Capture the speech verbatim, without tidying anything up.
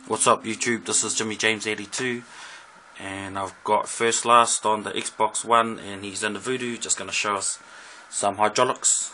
What's up YouTube, this is Jimmy James eighty-two and I've got First Last on the Xbox One and he's in the Voodoo, just going to show us some hydraulics.